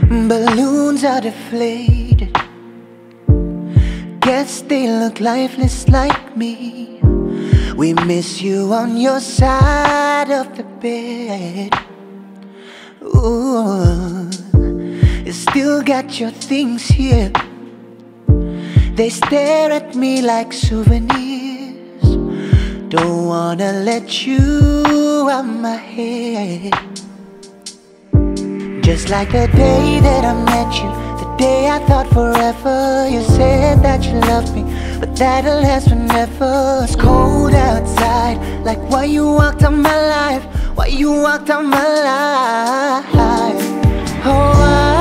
Balloons are deflated. Guess they look lifeless like me. We miss you on your side of the bed. Ooh, you still got your things here. They stare at me like souvenirs. Don't wanna let you out my head. Just like the day that I met you, the day I thought forever. You said that you loved me, but that'll last forever. It's cold outside, like why you walked out my life, why you walked out my life. Oh,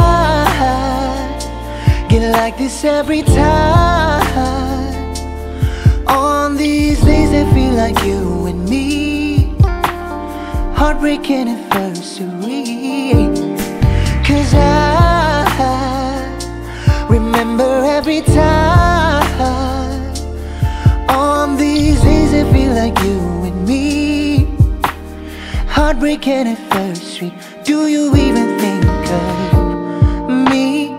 I get like this every time. On these days I feel like you and me. Heartbreak anniversary. 'Cause I remember every time. On these days I feel like you and me. Heartbreak anniversary. Do you even think of me?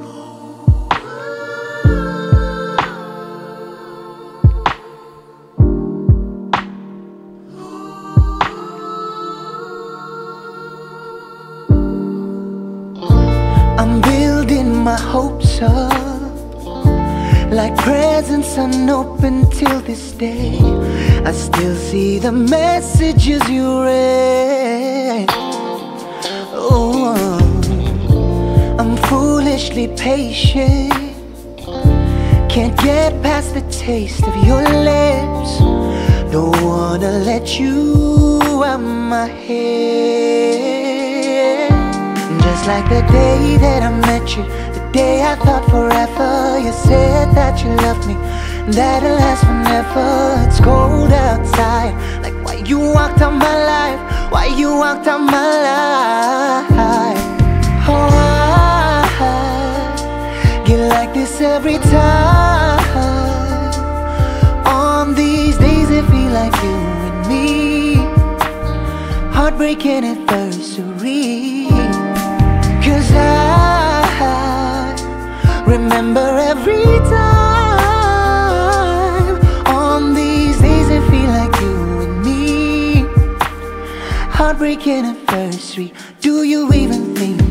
I'm building my hopes up like presents unopened till this day. I still see the messages you read. Oh, I'm foolishly patient. Can't get past the taste of your lips. Don't wanna let you out my head. Just like the day that I met you, the day I thought forever. You said that you loved me, that'll last forever. It's cold outside, like why you walked out my life, why you walked out my life. Oh, I get like this every time. On these days I feel like you and me. Heartbreak anniversary. 'Cause I remember every time. On these days I feel like you and me. Heartbreak anniversary. Do you even think